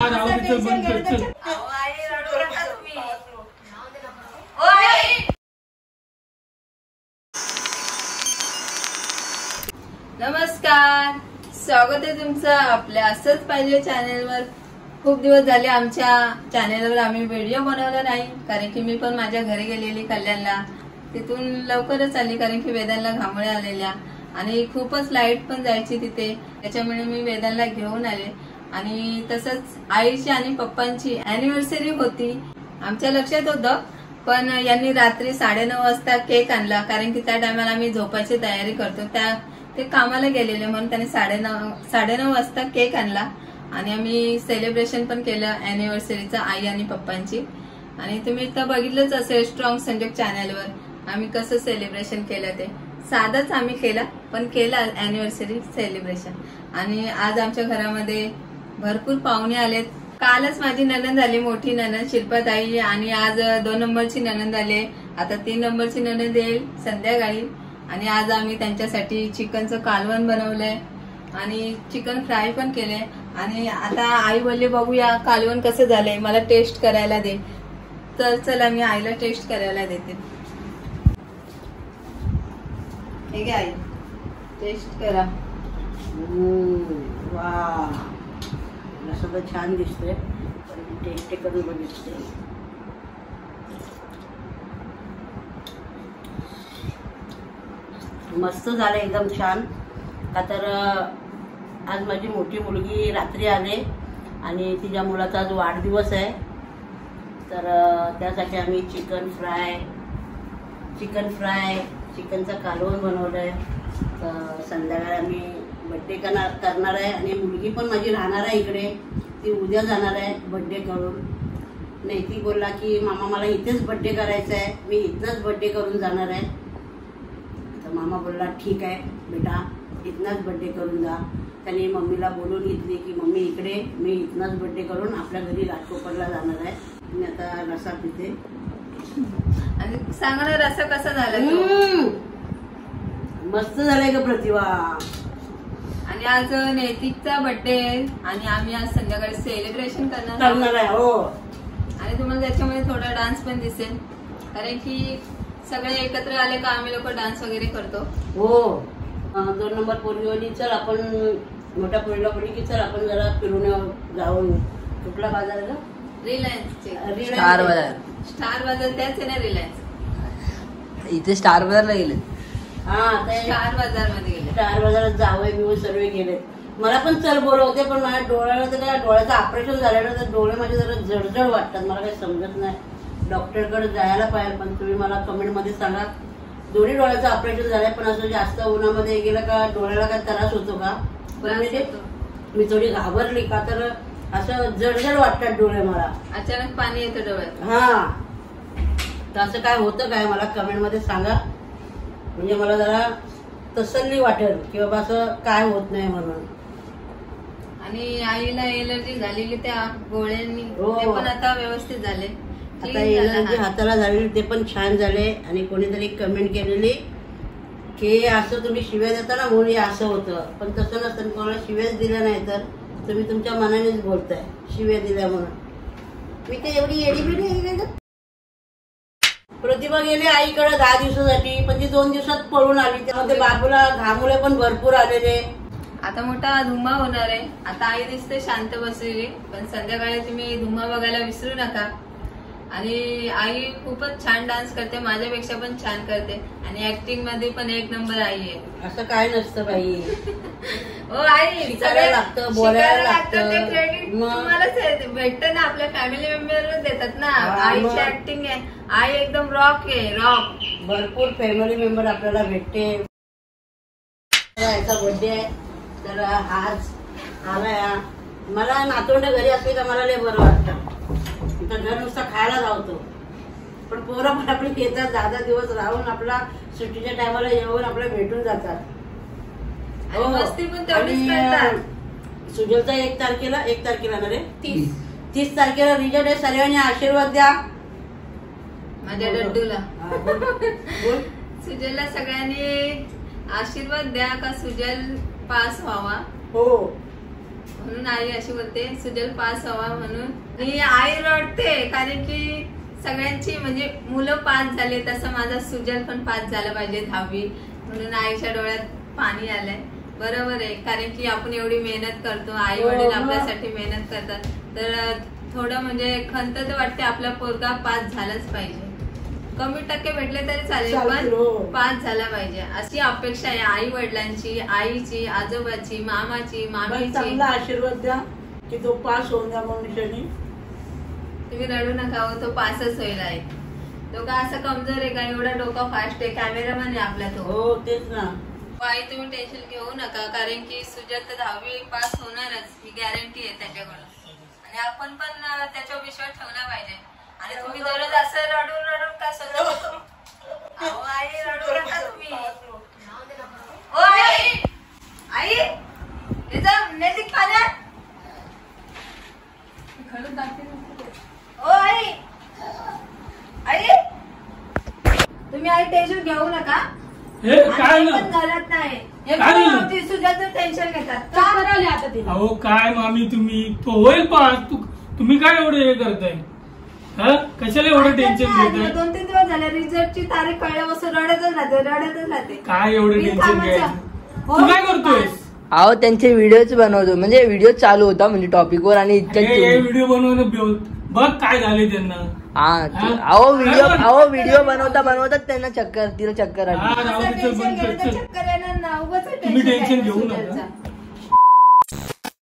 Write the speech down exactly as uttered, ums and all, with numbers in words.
नमस्कार, स्वागत आहे तुमचं आपल्या असंच पाहिजे चॅनेलवर। खूप दिवस झाले आमच्या चॅनेलवर आम्ही व्हिडिओ बनवला नाही, कारण की मी पण माझ्या घरी गेलेली कल्याणला, तिथून लवकरच आली कारण की वेदांना घामोळ्या आलेल्या आणि खूपच लाईट पण जायची तिथे, त्याच्यामुळे मी वेदांना घेऊन आले। आणि तसंच आईची आणि पप्पांची अॅनिव्हर्सरी होती, आमच्या लक्षात होतं, पण यांनी रात्री साडेनऊ वाजता केक आणला, कारण की त्या टायमाला आम्ही झोपायची तयारी करतो, त्या ते कामाला गेलेले म्हणून त्यांनी साडेनऊ साडेनऊ वाजता केक आणला आणि आम्ही सेलिब्रेशन पण केलं अॅनिव्हर्सरीचं आई आणि पप्पांची। आणि तुम्ही तर बघितलंच असेल स्ट्रॉंग संजोग चॅनलवर आम्ही कसं सेलिब्रेशन केलं, ते साधंच आम्ही केलं, पण केलं अॅनिव्हर्सरी सेलिब्रेशन। आणि आज आमच्या घरामध्ये भरपूर पाहुणे आलेत। कालच माझी नणंद आली, मोठी नणंद शिल्पाताई, आणि आज दोन नंबरची नणंद आली, आता तीन नंबरची नणंद येईल संध्याकाळी। आणि आज आम्ही त्यांच्यासाठी चिकनचं कालवण बनवलंय आणि चिकन फ्राय पण केलंय। आणि आता आई बोलली बघूया कालवण कसं झालंय, मला टेस्ट करायला दे, तर चला मी आईला टेस्ट करायला देते। हे घे आई, टेस्ट करा। वा, सगळं छान दिसतंय, पण टेस्ट करून बघितले। मस्त झालं, एकदम छान। का तर आज माझी मोठी मुलगी रात्री आले आणि तिच्या मुलाचा आज वाढदिवस आहे, तर त्यासाठी आम्ही चिकन फ्राय चिकन फ्राय चिकनचं कालवण बनवलंय। तर संध्याकाळी आम्ही बड्डे करणार करणार आहे आणि मुलगी पण माझी राहणार आहे इकडे, ती उद्या जाणार आहे बड्डे करून। नाही, ती बोलला की मामा मला इथेच बड्डे करायचा आहे, मी इथनंच बड्डे करून जाणार आहे। तर मामा बोलला ठीक आहे बेटा, इथनंच बड्डे करून जा। त्याने मम्मीला बोलून घेतली की मम्मी इकडे, मी इथनंच बड्डे करून आपल्या घरी राजकोपरला जाणार आहे। मी आता रसा पिते। आणि सांगा ना रसा कसा झाला? मस्त झालाय का प्रतिभा? आणि आज नैतिकचा बर्थडे आणि आम्ही आज संध्याकाळी सेलिब्रेशन करणार करणार आहे। हो, आणि तुम्हाला त्याच्यामध्ये थोडा डान्स पण दिसेल, कारण की सगळे एकत्र आले का आम्ही लोक डान्स वगैरे करतो। हो, दोन नंबर पोरगीवाली चल आपण मोठ्या पोरीला बोलली की चल आपण जरा फिरून जाऊन कुठला बाजार आहे? रिलायन्स स्टार बाजार। स्टार बाजार त्याच आहे ना रिलायन्स? इथे स्टार बाजारला गेले। हा, स्टार बाजार मध्ये गेले, स्टार बाजारात जावं मी सर्व गेले। मला पण चल बोलवते, पण माझ्या डोळ्याला तर काय डोळ्याचं ऑपरेशन झालेलं, तर डोळे माझे जरा जडजड वाटतात, मला काही समजत नाही, डॉक्टरकडे जायला पाहिजे। पण तुम्ही मला कमेंट मध्ये सांगा, दोन्ही डोळ्याचं ऑपरेशन झालंय, पण असं जास्त उन्हामध्ये गेलं का डोळ्याला काय त्रास होतो का? पण मी थोडी घाबरली, का तर असं जडजड वाटतात डोळे मला, अचानक पाणी येतं डोळ्यात। हा, तर असं काय होतं काय मला कमेंट मध्ये सांगा, म्हणजे मला जरा तसल्ली वाटेल की बाबा असं काय होत नाही म्हणून। आणि आईला एलर्जी झालेली त्या गोळ्यांनी, हो, ते पण आता व्यवस्थित झाले। आता एलर्जी हाताला झालेली ते पण छान झाले। आणि कोणीतरी कमेंट केलेली की असं तुम्ही शिव्या देता ना म्हणून असं होतं, पण तसं नसतं, कोणाला शिव्याच दिल्या नाही तर तुम्ही तुमच्या मनानेच बोलताय शिव्या दिल्या म्हणून। मी ते एवढी एडीबिडी प्रतिभा गेली आईकडे दहा दिवसासाठी, पण ती दोन दिवसात पळून आली, त्यामध्ये बाबूला घामुळे पण भरपूर आलेले। आता मोठा धुमा होणार आहे। आता आई दिसते शांत बसलेली, पण संध्याकाळी तुम्ही धुमा बघायला विसरू नका। आणि आई खूपच छान डान्स करते, माझ्यापेक्षा पण छान करते, आणि ऍक्टिंग मध्ये पण एक नंबर आई आहे। असं काय नसतं बाई, हो आई, शिकायला लागतं, बोलायला लागतं, ते क्रेडिट तुम्हालाच भेटतं ना, आपल्या फॅमिली मेंबरच देतात ना। आईची ऍक्टिंग आहे, आई एकदम रॉक आहे, रॉक। भरपूर फॅमिली मेंबर आपल्याला भेटते। याचा बर्थडे आहे, तर आज आलाय। मला नातवंड घरी असले का मला लय बरं वाटतं, तर घर नुसतं खायला जावतो, पण पोरं पण आपली येतात, दहा दहा दिवस राहून आपला सुट्टीच्या टायमाला येऊन आपल्याला भेटून जातात। हो, मस्ती पण तेवढीच करतात। सुजलचा एक तारखेला एक तारखेला ना रे तीस तीस तारखेला रिजल्ट आहे, सर्वांनी आशीर्वाद द्या माझ्या डड्डूला। सुजलला सगळ्यांनी आशीर्वाद द्या का सुजल पास व्हावा। हो, म्हणून आई अशी बोलते सुजल पास हवा म्हणून. ही आई रडते कारण की सगळ्यांची म्हणजे मुलं पास झाले तसं माझा सुजल पण पास झाला पाहिजे दहावी, म्हणून आईच्या डोळ्यात पाणी आलंय. बरोबर आहे, कारण की आपण एवढी मेहनत करतो, आई वडील आपल्यासाठी मेहनत करतात, तर थोडं म्हणजे खंत तर वाटते आपला पोरगा पास झालाच पाहिजे. कमी टक्के भेटले तरी चालेल पण पास झाला पाहिजे अशी अपेक्षा आहे आई वडिलांची, आईची, आजोबाची, मामाची, मामीची. चांगला आशीर्वाद द्या की तो पास होऊन द्या मनुष्यानी. तुम्ही रडू नका हो, तो पासच होईल आहे. तो का असं कमजोर आहे का, एवढा डोका फास्ट आहे, कॅमेरामॅन आहे आपला तो. हो तेच ना. आई तुम्ही टेन्शन घेऊ नका कारण की सुजल तर दहावी पास होणारच ही गॅरंटी आहे त्याच्याकडून, आणि आपण पण त्याच्यावर विश्वास ठेवला पाहिजे. आणि तुम्ही दररोज असं रडून रडून का सगळं आई रडू नका तुम्ही. ओ आई आई हे जा नैतिक पाण्यात ओ आई आई तुम्ही आई टेन्शन घेऊ नका. हे काय ना घरात नाही काय सुजाचं टेन्शन घेतात का करायला आता ते. अहो काय मामी तुम्ही, तो होईल पास. तुम्ही काय एवढं हे करताय, कशाला एवढं टेन्शन घेताय. दोन तीन दिवस झाले रिझल्टची तारीख कळल्यापासून रडतच राहते रडतच राहते. काय एवढं टेन्शन घ्यायचं, तू काय करतोय. अहो त्यांचे व्हिडिओच बनवतो, म्हणजे व्हिडिओ चालू होता म्हणजे टॉपिकवर, आणि इतक्यात व्हिडिओ बनवणं बघ काय झाले त्यांना. हा अहो व्हिडिओ अहो व्हिडिओ बनवता बनवता त्यांना चक्कर तिला चक्कर आली. तुम्ही टेन्शन घेऊ नका.